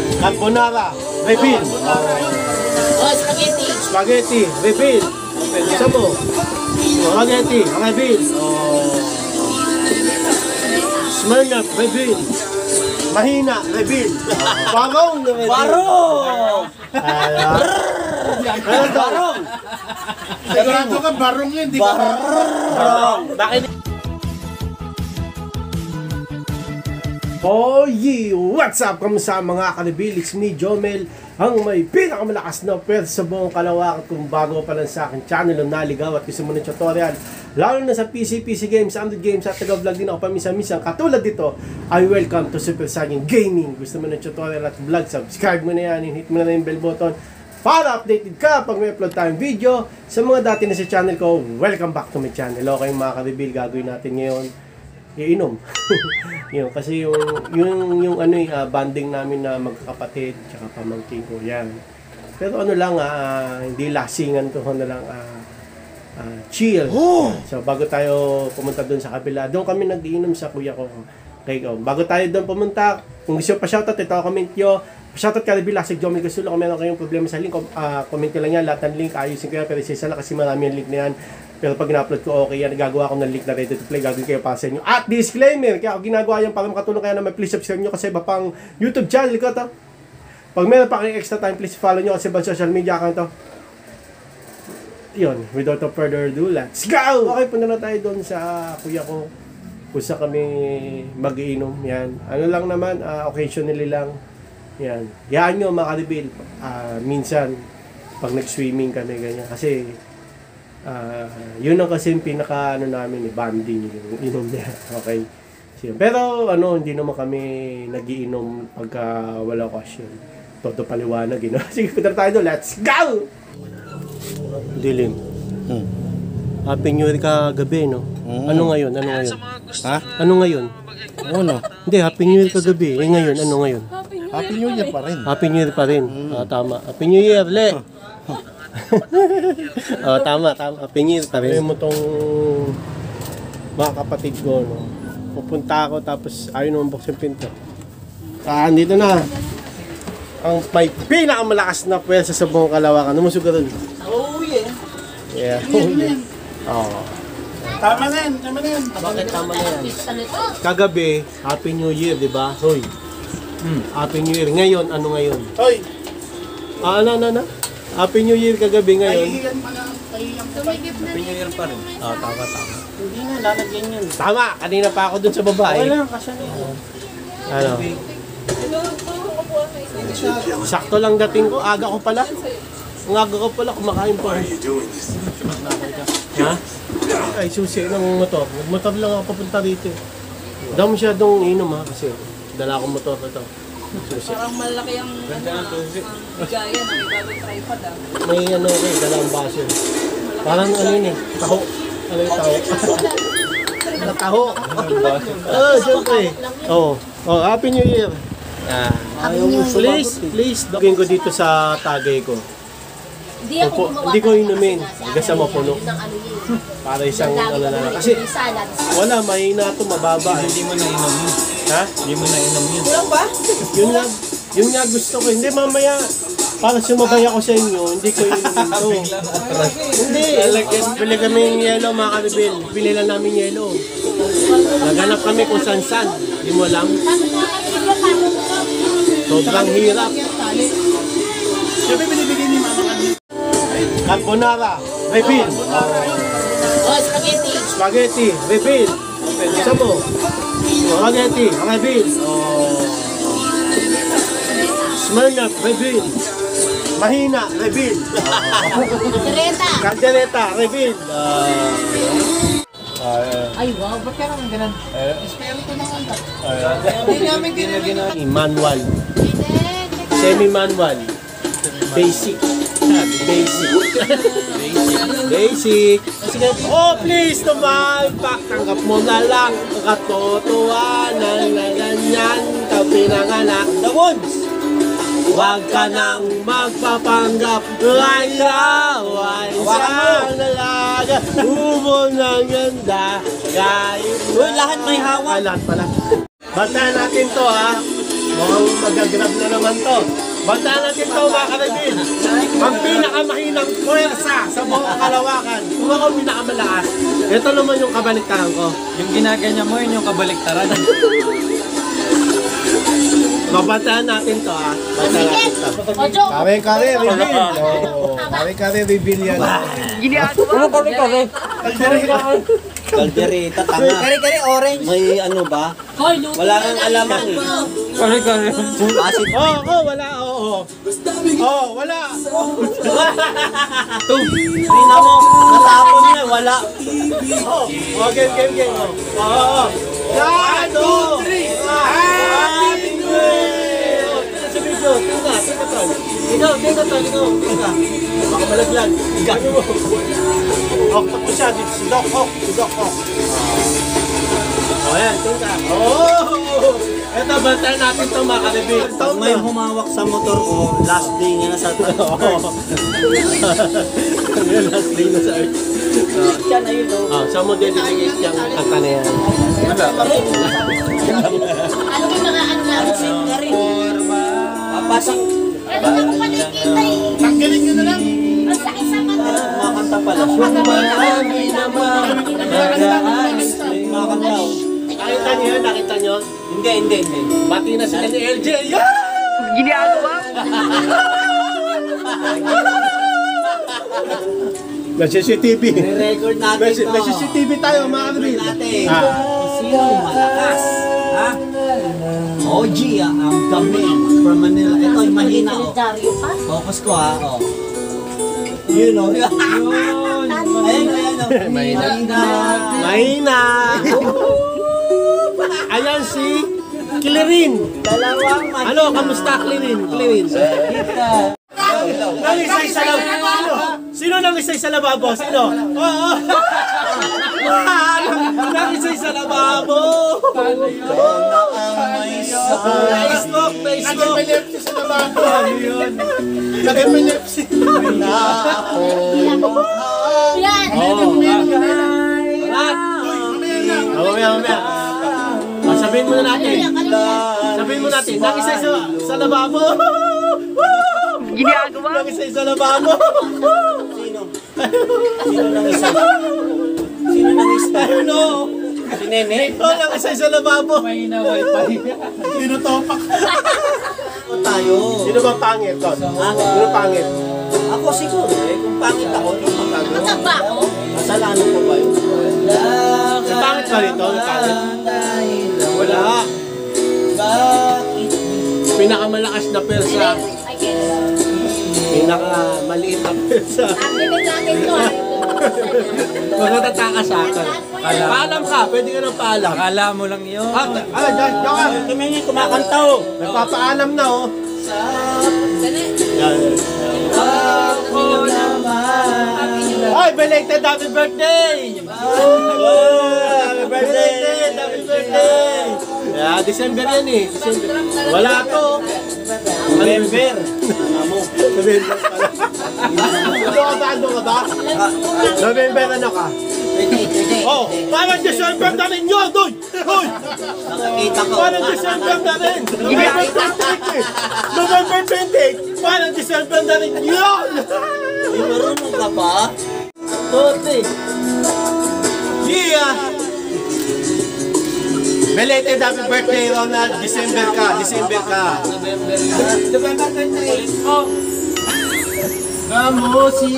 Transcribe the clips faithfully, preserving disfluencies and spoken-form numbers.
Carbonara, refill. Oh, spaghetti. Spaghetti, refill. Isa mo. Spaghetti, refill. Oh. Smirnoff, refill. Mahina, refill. Barong, refill. Barong! Ano to? Barong! Sigurado ka, barong yun, di ka Barong! Bakit? Oh yeah! What's up? Kamusta mga kalibil? It's me, Jomel, ang may pinakamalakas na pwede sa buong Kalawakan. Kung bago pa lang sa akin channel o naligaw at gusto mo ng tutorial, lalo na sa P C, P C games, Android games at taga-vlog din ako paminsan-minsan katulad dito, I welcome to Super Saiyan Gaming. Gusto mo ng tutorial at vlog, subscribe mo na yan, hit mo na, na yung bell button para updated ka pag may upload tayong video. Sa mga dati na sa channel ko, welcome back to my channel. Okay mga kalibil, gagawin natin ngayon iinom. Yun, kasi yung yung yung ano yung uh, banding namin na magkakapatid tsaka pamangkin ko yan. Pero ano lang uh, hindi lasingan to, ano lang uh, uh, chill. Oh! So bago tayo pumunta doon sa kabila, doon kami nag-iinom sa kuya ko. Okay, oh. Bago tayo doon pumunta, kung gusto pa shoutout, ito comment nyo. Shoutout ka rin Lasig Jomel Gasulo. Kung meron kayong problema sa link, uh, comment ko lang yan. Lahat ng link ayusin ko yan, pero isa lang kasi marami yung link na yan. Pero pag in-upload ko, okay yan. Gagawa ko ng link na ready to play. Gagawin kayo para sa inyo. At disclaimer, kaya ako ginagawa yan para makatulong kayo naman. Please subscribe nyo kasi iba pang YouTube channel ko to. Pag meron pa kayong extra time, please follow nyo kasi ibang social media account to. Yun, without further ado, let's go! Okay, punta na tayo doon sa kuya ko. Kung saan kami mag-iinom. Yan. Ano lang naman, uh, occasionally lang. Yan. Yan nyo mga kalibil. Uh, minsan, pag nag-swimming kami, ganyan. Kasi, Uh, yun ang kasi yung pinaka ano namin, eh, banding yung inom niya. Okay. So, pero ano, hindi naman kami nagiinom pagka wala okasyon. Toto paliwanag, you know? Sige, punta tayo doon. Let's go! Dilim. Hmm. Happy New Year kagabi, no? Hmm. Ano ngayon? Ano ngayon? Ha? Ano ngayon? Ano? Hindi, Happy New Year kagabi. Eh ngayon, ano ngayon? Happy New Year pa rin. Happy New Year pa rin. Hmm. Ah, tama. Happy New Year, Le! Oh, tama, tama. Pingir, tabi mo tong mga kapatid ko, no? Pupunta ako tapos ayaw naman buksan pinto. Ah, dito na. Ang may pinakamalakas na pwersa sa buong Kalawakan. Numusog ka rin. Oh yeah. Yeah. Oh, yeah. Oh. Tama na yan, tama na yan. Bakit tama na yan? Kagabi, Happy New Year, di ba? Hoy. Hmm. Happy New Year. Ngayon, ano ngayon? Hoy! Ah, ano, ano, ano? Happy New Year kagabi ngayon. Kahihiyan pa na, kahihiyan pa na. Happy New Year pa rin. Ah, tama, tama. Hindi na, lalagyan yun. Tama, kanina pa ako dun sa babae. Wala, kasi na yun. Ano? Sakto lang dating ko, aga ko pala. Ang aga ko pala, kumakain pa. Ha? Ay, susi ng motor. Nagmotor lang ako papunta dito. Dami siya dong inom ha, kasi dala akong motor na to. Susi. Parang malaki ang ano, bigaya na may bagong tripod ah. May ano ko eh, dalawang baso. Parang ano yun eh, taho. Ano yung taho? Taho. Oh, syempre. Oh, oh, Happy New Year. Ah, please, please, dogin ko dito sa tagay ko. Hindi ako Opo, gumawa. hindi ko inumin. Hanggang sa mapuno. Para isang ano na lang. Kasi wala, mahina ito, mababa. Hindi mo na inom yun. Ha? Hindi mo na inom yun. Kulang ba? Yun nga, yun nga gusto ko. Hindi, mamaya, para sumabay ako sa inyo, hindi ko inumin to. Hindi, pili kami yung yelo, mga kalibil. Pili lang namin yelo. Naganap kami kung san-san. Hindi mo alam. Sobrang hirap. Siyempre binibigyan ni Mama kami. Carbonara, refill. Oh, spaghetti. Spaghetti, refill. Isa mo. Spaghetti, refill. Oh. Smirnoff, refill. Mahina, refill. Direta. Caldereta, refill. Ay, wow. Ba't ka naman ganun? Espiritu ng anda. Hindi namin ginagawa. Manual. Semi-manual. Basic. Basic. Basic. Sige. Oh, please naman. Paktanggap mo na lang. Katotohanan na ganyan. Ikaw pinanganak na woods. Huwag ka nang magpapanggap. Ay, ay, siyang nalaga. Ubo ng ganda. Kahit Uy, lahat may hawak. Ah, lahat pala. Bantayan natin to ha. Mukhang magagrab na ng naman to. Bantaan natin to mga ka-reveal. Ang pinakamahinang puwersa sa buong kalawakan. Kung ako ang pinakamalakas, ito naman yung kabaliktaran ko. Yung ginaganya mo, yun yung kabaliktaran. Babantaan natin to ah. Bantaan natin to. Ojo! Kare-kare reveal. Oh, kare-kare reveal yan. Ano kare-kare? Kaldereta, tanga. Kari-kari orange. May ano ba? Hoy, luto Wala na nang lang alaman yan, eh. bro. Kare-kare. Acid. Oh, oh, wala, oo. Oh, oh, wala. Tingnan mo, natapon niya, wala. Oh, oh, game, game, game. Oh, oh, oh. One, two, three. Happy New Year! Oh, tingnan sa video. Tingnan, tingnan to. Ikaw, tingnan to, ikaw, tingnan. Baka malaglag. Gano mo. Octopus siya, dito si Doc Ock, si Doc Ock. Oh, yan, tingnan. Oh! Ito, bantayan natin ito mga ka-reveal. Pag may humawak sa motor ko, last day niya na sa Oo. Yung last day na sa earth. Siya na yun, oh. Oh, saan mo dedicate yung kanta na yan? Wala. Ano yung mga ano na? Sing na rin. Papasok. Ano na ko panikita eh. Tanggalin nyo na lang. Ang sakit sa mata. Makakanta pala. Marami naman. Makakanta, oh. Nakita niyo yun? Nakita niyo? Hindi, hindi, hindi. Bati na sila ni L J. Yeah! May C C T V. Re-record natin May, to. may C C T V tayo mga Record ka-reveal. natin. Ah. Sino malakas? Ha? O G, ah, ang dami. From Manila. Ito, yung mahina, oh. Solidaryo pa? Focus ko, ha, oh. Yun, oh. Yun. Ayan, ayan, oh. Mahina. Mahina. Mahina. Ayan si Clirin. Dalawang mahina. Ano, kamusta Clirin? Clirin. Kita. Nang isay sa lababo. Sino? Sino nang isay sa lababo? Sino? Oo. Nang isay sa lababo. Facebook, Facebook. Nag-epilepsy sa lababo. Ano yun? Nag-epilepsy. Yan! Lahat. Oh, mamaya, mamaya. Oh, sabihin muna natin. Sabihin mo natin. Nang isay sa, sa lababo. Ginagawa? Nang isay sa lababo. Sino? Sino nang isa? Sino nang isa? Ano? Si Nene? Oh, nang isay sa lababo. Mahina wifi. Tinutopak. Ako tayo. Sino ba pangit, Ton? Ha? Sino pangit? Ako siguro eh. Kung pangit ako, yung pangit. Mataba ako? Kasalanan ko ba yun? May pangit ba rito? May pangit? Wala. Bakit? Pinakamalakas na persa. I guess. Pinakamaliit na persa. Activate natin to ah. Magtataka sa akin. Paalam ka. Pwede ka nang paalam. Akala mo lang yun. Ah, ah, dyan, dyan ka. Tumingin, kumakanta oh. Nagpapaalam na, oh. Dali. Yan. Ako naman. Ay, belated happy birthday! Happy birthday! Belated happy birthday! Yeah, December yan eh. December. Wala to. November. Amo. November pala. Ano ka ba? Ano ka ba? November ano ka? Pwede, pwede. Oh, parang December na rin yun, doy! Doy! Nakakita ko. Parang December na rin! November twenty-eight eh! November twenty-eight! Parang December na rin yun! May marunong ka ba? Tote! Yeah! Belated happy birthday, Ronald! December ka! December ka! November twenty-eight. Oh! Kamusi!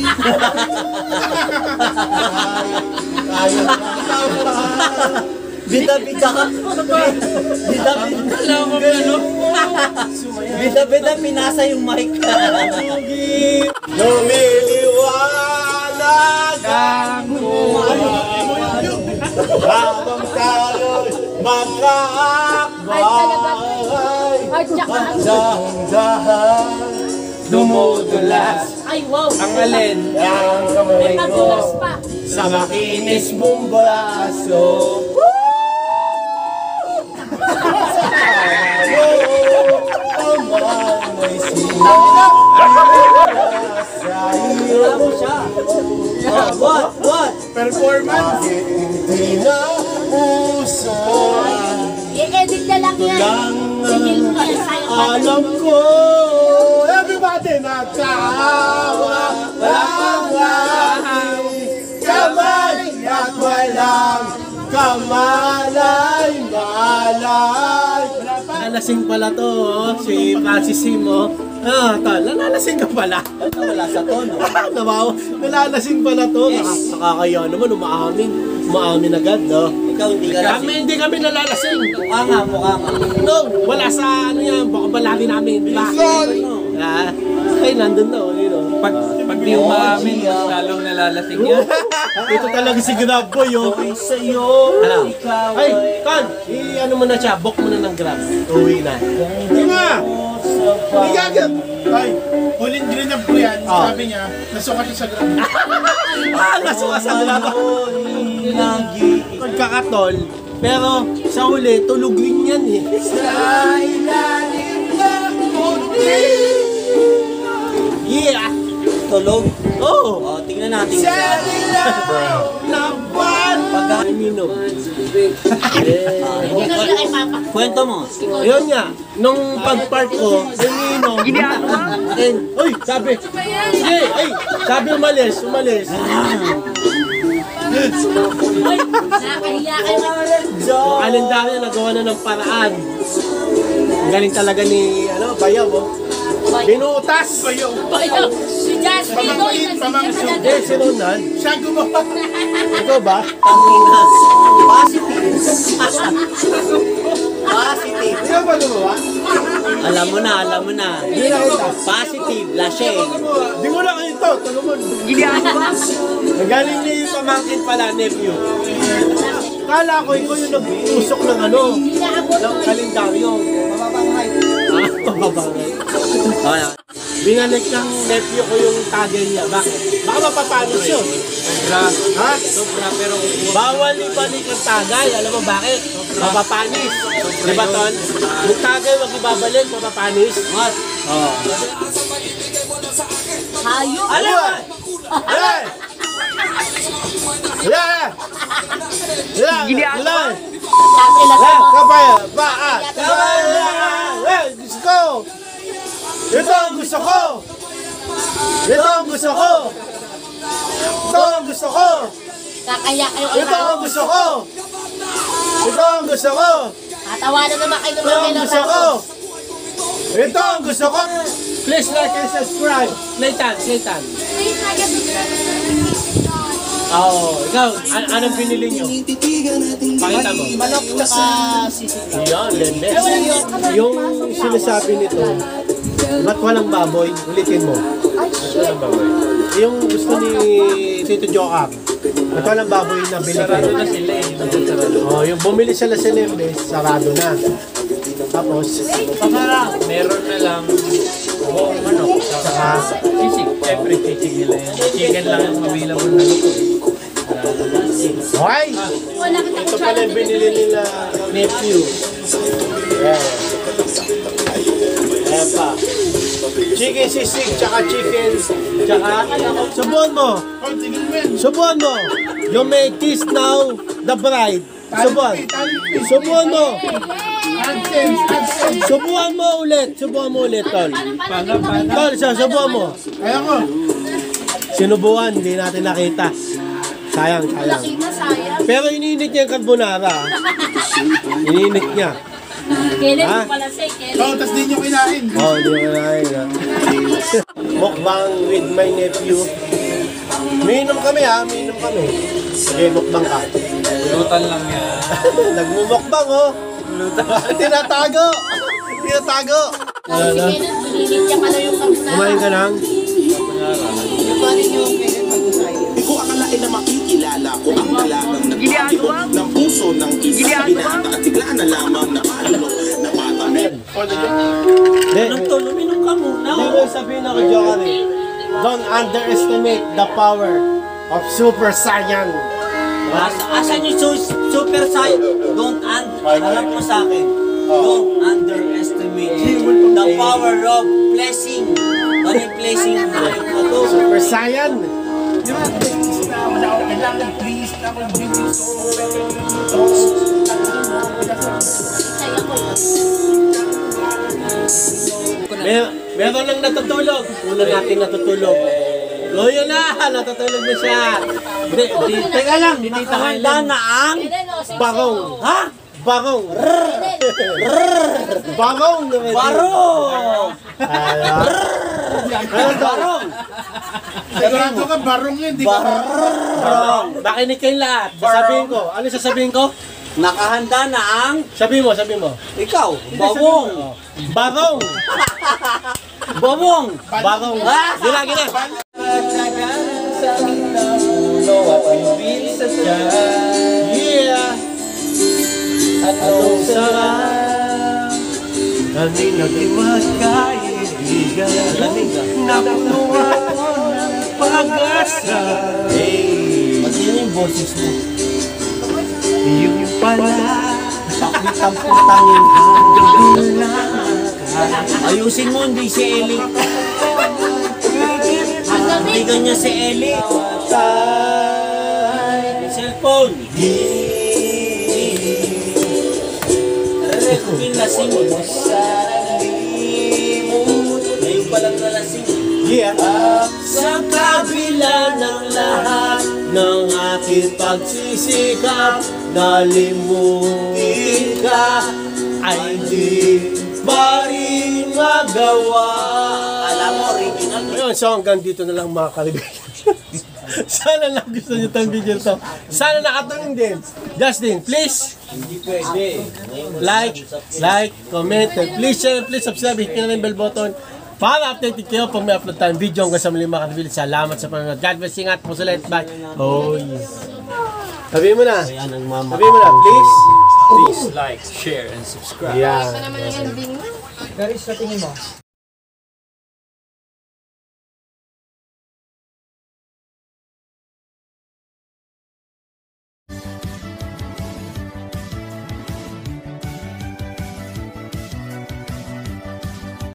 Bida-bida ka. Bida-bida. Alam mo ba, no? Bida-bida, pinasa yung mic. Lumiliwanag ang buhay habang tayo'y magkaakbay. Ay, tsaka. Dahan-dahan dumudulas Ay, wow. Ang alin. ang kamay May padulas mo pa. sa makinis mong braso. May silang sa iyo. Alam mo siya. Oh, what? What? Performance. Hindi na uso I-edit na lang yan. lang Alam ko, everybody nagkaawa, walang aking kamay at walang kamalay-malay. Nalasing pala to, oh, si Francis Simo. Ah, tol, nalalasing ka pala. Wala sa tono. Nabawa, nalalasing pala to. Yes. Nakak- Nakakaya naman, umaamin. Umaamin agad, no? Ikaw hindi ka Kami lasing. hindi kami nalalasing. Mukha nga, mukha nga. No, wala sa ano yan, baka balaki namin, di ba? Ah, ay, nandun na, oh, yun, oh. Pag, pag di umaamin, mas lalong nalalasing yan. Ito talaga si Grab Boy, oh. Sa'yo, Ano? ikaw Ay, Ton, i-ano mo na siya, book mo na ng Grab. Uwi na. Hindi nga! Hindi gagawin! Ay, huling green na po yan. Ah. Sabi niya, nasukat siya sa ground. Ah, nasuka sa Grab. lagi. Pagkakatol, pero sa huli, tulog rin yan, eh. Sa ilalim ng puti. Yeah! Tulog. Oh! O, tingnan natin. Sa ilalim ng buwan! Pagka minom. Kwento mo. Yun nga, nung pag-park ko, uminom. And, uy, sabi, sige, ay, sabi umalis, umalis. Uy, nakakahiya kayo. Kalendaryo nagawa na ng paraan. Ang galing talaga ni, ano, Bayaw, oh. Binutas! Bayo. Bayo, si Jasmine doy na Pamangkin. Eh, si Ronald, Siya gumawa. ikaw ba? Tangina. Positive. Positive. Ikaw ba gumawa? Alam mo na, alam mo na. Hindi na kita. Positive. Lasing. Di ko lang ito, tulungan. Ang galing ni pamangkin pala, nephew. Kala ko ikaw yung nag-usok ng ano, ng kalendaryo. Mababang height. Ah, mababang height. Wala. Binalik ng nephew ko yung tagay niya. Bakit? Baka mapapanis yun. Sobra. Ha? Sobra, pero Bawal ibalik ang tagay. Alam mo bakit? Mapapanis. Di ba, Ton? Yung tagay wag ibabalik, mapapanis. What? Oo. Hayop. Alam mo! Alam! Alam! Alam! Alam! Alam! Kapaya! Baa! Kapaya! Eh, gusto ko! Ito ang gusto ko! Ito ang gusto ko! Ito ang gusto ko! Kakaya kayo. Ito ang gusto ko! Ito ang gusto ko! Tatawanan naman kayo Ito ang ng gusto ko! Ito ang gusto ko! Please like and subscribe! Nathan, Nathan. Oo, ikaw, an anong pinili nyo? Pakita mo. Manok tsaka sisig. Yan, lenles. Yung sinasabi nito, ba't walang baboy? Ulitin mo. Walang baboy. Yung gusto ni Tito Jokar, ba't walang baboy na binili? sarado na sila eh. Nandun sarado. Oh, yung bumili sila sa Lembes, sarado na. Tapos, Meron na lang buong manok. Saka sisig. Siyempre, sisig nila yan. Chicken lang ang available na luto. okay! Wala ka Ito pala yung binili nila nephew. Ayan. Ayan pa. Chicken sisig, tsaka chicken, tsaka, subuhan mo. Oh, tingin mo yan. Subuhan mo. You may kiss now the bride. Subuhan. Subuhan mo. AdSense, AdSense. Subuhan mo ulit. Subuhan mo ulit, Tol. Tol, sa- subuhan mo. Kaya ko. Sinubuhan, hindi natin nakita. Sayang, sayang. Kita sayang. Pero ininit niya yung carbonara. ah. Ininit niya. Kailan Ha? mo pala say, kailan? Oo, tas di nyo kinain. Oh, hindi ko kinain. ah. Mukbang with my nephew. Minom kami ha, minom kami. Okay, mukbang ka. Lutan lang yan. Nagmumukbang oh. Tinatago. Tinatago. Wala na. Si Kailan, malinit niya pala yung kamunara. Kumain ka lang? Di ko akalain na makikilala ko ang dalagang nagpatibok ng puso ng isang binata at bigla na lamang napalunok na patamid. Hindi. Anong to? Luminom ka muna. Hindi mo sabihin ako, Joker eh. Don't underestimate the power of Super Saiyan. As, asan yung su- super side? Don't un... Harap mo sa akin. Don't underestimate the power of blessing. Ano yung blessing ang halim mo to? Super Saiyan. Di ba? Please na, wala ako kailangan. Please na, wala akong video. Saya ko. Mer meron lang natutulog. Una natin natutulog. O yun na, natutulog na siya. Di, di, teka lang, di tita Handa na ang Barong. ha? Barong. Barong. Barong! Barong! Sigurado ka, barong yun, di ka Barong. Makinig kayong lahat. Sasabihin ko. Ano sasabihin ko? Nakahanda na ang Sabihin mo, sabihin mo. ikaw, babong! Barong. Babong! Barong. Ah! Gina, gina. Yeah. Anong sarap kami naging magkaibigan. Napunuan ko ng pag-asa. Hey, Pati yung boses mo. yung pala bakit ang putangin Ayusin mo, hindi si Eli. Hindi ganyan si Eli. Cellphone. Lasing mo. Ngayon pa lang nalasing. Yeah. Sa kabila ng lahat ng aking pagsisikap, nalimutin ka ay di pa rin magawa. Alam mo, original mo. Ayun, so hanggang dito na lang mga kaibigan. Sana nagustuhan niyo itong video to. Sana nakatulong din. Justin, please Hindi pwede. like, like, comment, and please share, please subscribe, hit nyo na yung bell button para updated kayo pag may upload tayong video. Hanggang sa muli mga kaibigan. Salamat sa panonood. God bless, ingat po sa lahat. Bye. Oh yes. Sabihin mo na. Ayan ang mama. Sabihin mo na, please. Please like, share, and subscribe. Yeah. Naman yung ending mo. Garis, sa tingin mo?